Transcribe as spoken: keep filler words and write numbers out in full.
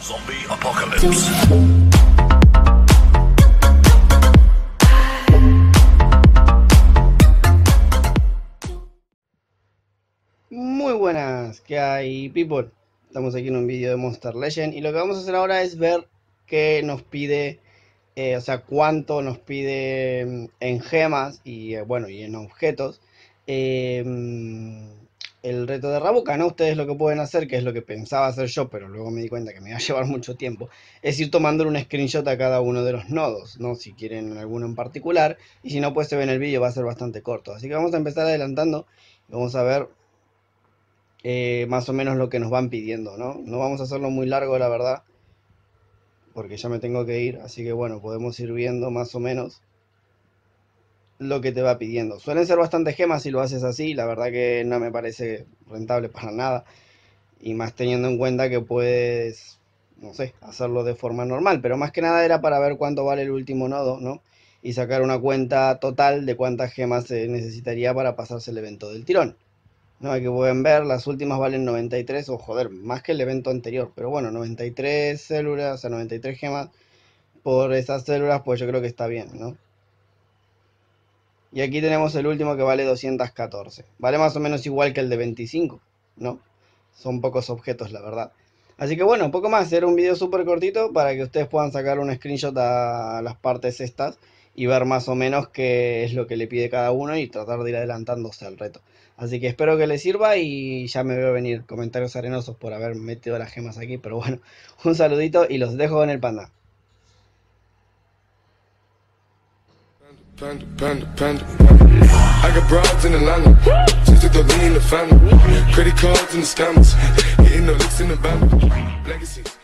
Zombie Apocalypse. Muy buenas, ¿qué hay, people? Estamos aquí en un vídeo de Monster Legend y lo que vamos a hacer ahora es ver qué nos pide, eh, o sea, cuánto nos pide mm, en gemas y eh, bueno, y en objetos eh, mm, el reto de Rabuka, ¿no? Ustedes lo que pueden hacer, que es lo que pensaba hacer yo, pero luego me di cuenta que me iba a llevar mucho tiempo, es ir tomándole un screenshot a cada uno de los nodos, ¿no? Si quieren alguno en particular, y si no, pues se ve en el vídeo, va a ser bastante corto. Así que vamos a empezar adelantando y vamos a ver eh, más o menos lo que nos van pidiendo, ¿no? No vamos a hacerlo muy largo, la verdad, porque ya me tengo que ir, así que bueno, podemos ir viendo más o menos lo que te va pidiendo. Suelen ser bastantes gemas si lo haces así, la verdad que no me parece rentable para nada, y más teniendo en cuenta que puedes, no sé, hacerlo de forma normal, pero más que nada era para ver cuánto vale el último nodo, ¿no? Y sacar una cuenta total de cuántas gemas se necesitaría para pasarse el evento del tirón. No, que pueden ver, las últimas valen noventa y tres, o joder, más que el evento anterior, pero bueno, noventa y tres células, o sea, noventa y tres gemas por esas células, pues yo creo que está bien, ¿no? Y aquí tenemos el último que vale doscientos catorce, vale más o menos igual que el de veinticinco, ¿no? Son pocos objetos, la verdad. Así que bueno, poco más, era un video súper cortito para que ustedes puedan sacar un screenshot a las partes estas y ver más o menos qué es lo que le pide cada uno y tratar de ir adelantándose al reto. Así que espero que les sirva y ya me veo venir comentarios arenosos por haber metido las gemas aquí, pero bueno, un saludito y los dejo en el panda. Panda, panda, panda. I got broads in Atlanta, just took the lean in the family. Credit cards and the scammers, hitting the licks in the band. Legacies.